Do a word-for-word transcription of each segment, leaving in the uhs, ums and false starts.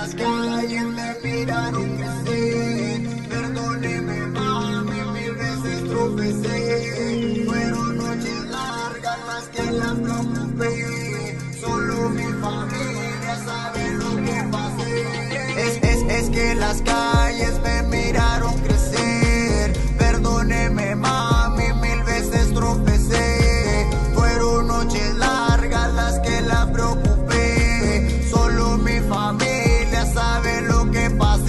las calles me miraron crecer. Perdóneme mami, mil veces tropecé. Fueron noches largas las que la preocupé. Solo mi familia sabe lo que pasé. Es, es, es que las calles me miraron crecer. Perdóneme mami, mil veces tropecé. Fueron noches largas las que la preocupé. Solo mi familia sabe lo que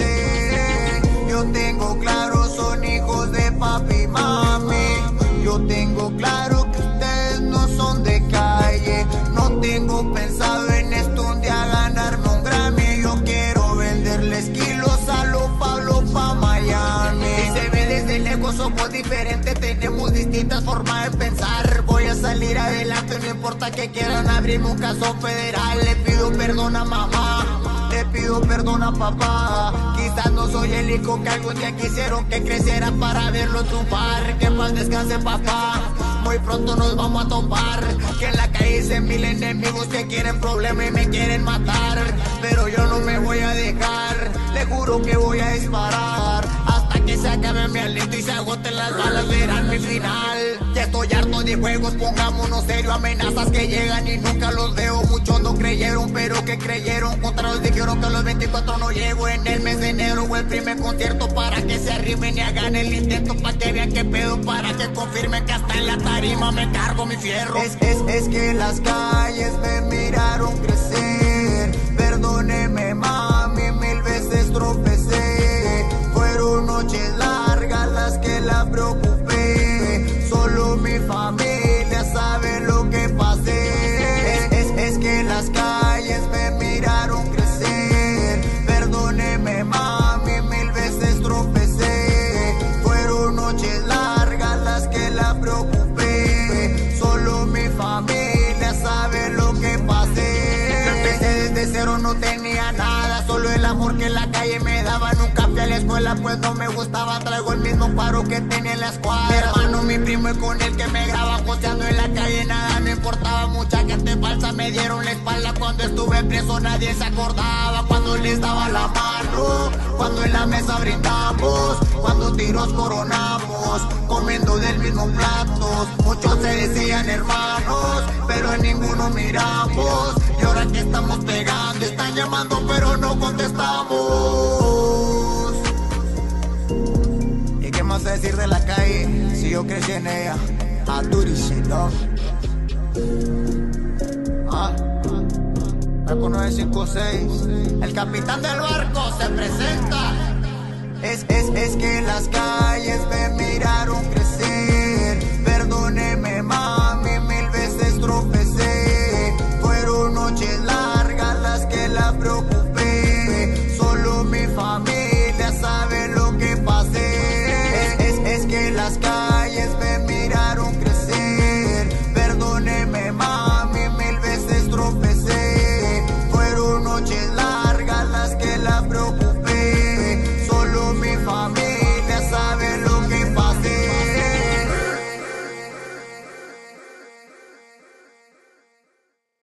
pasé. Yo tengo claro, son hijos de papi y mami. Yo tengo claro que ustedes no son de calle. No tengo pensado en esto un día ganarme un Grammy. Yo quiero venderles kilos a los Pablo pa' Miami. Y se ve desde lejos, somos diferentes, tenemos distintas formas de pensar. Voy a salir adelante, no importa que quieran abrirme un caso federal. Le pido perdón a mamá, le pido perdón a papá. Quizás no soy el hijo que algún día quisieron que creciera para verlo triunfar. Que más descanse papá, muy pronto nos vamos a topar. Que en la calle hice mil enemigos que quieren problemas y me quieren matar. Pero yo no me voy a dejar, le juro que voy a disparar hasta que se acabe mi aliento y se agoten las balas, verán mi final. Ya estoy harto de juegos, pongámonos serio. Amenazas que llegan y nunca los veo. Muchos no creyeron, pero que creyeron. Contra los dijeron que a los veinticuatro no llego. En el mes de enero o el primer concierto, para que se arrimen y hagan el intento, para que vean qué pedo, para que confirmen que hasta en la tarima me cargo mi fierro. Es, es, es que las calles me miraron crecer. Perdóneme mami, mil veces tropecé. Fueron noches largas las que la preocupé. Solo mi familia sabe lo que pasé. Es, es, es que las calles me miraron crecer. Perdóneme mami, mil veces tropecé. Fueron noches largas las que la preocupé. Solo mi familia sabe lo que pasé. Empecé desde cero, no tenía nada, solo el amor que en la calle me daba. Nunca fui a la escuela pues no me gustaba, traigo el mismo paro que tenía en la escuadra. Mi hermano, mi primo y con el que me graba joseando en la calle, nada no importaba. Mucha gente falsa me dieron la espalda cuando estuve preso, nadie se acordaba. Cuando les daba la mano, cuando en la mesa brindamos, cuando tiros coronamos, comiendo del mismo plato. Muchos se decían hermanos, pero en ninguno miramos. Y ahora que estamos pegando, están llamando pero no contestamos. ¿Y qué más decir de la calle si yo crecí en ella? A dirty shit, ¿no? Ah, Barco nueve cinco seis, el capitán del barco se presenta. Es, es, es que las calles me miraron crecer. Perdóneme mami, mil veces tropecé. Fueron noches largas las que la preocupé. Solo mi familia sabe lo que pasé. Es, es, es que las calles me miraron crecer. Perdóneme mami, mil veces tropecé. Fueron noches largas las que la preocupé.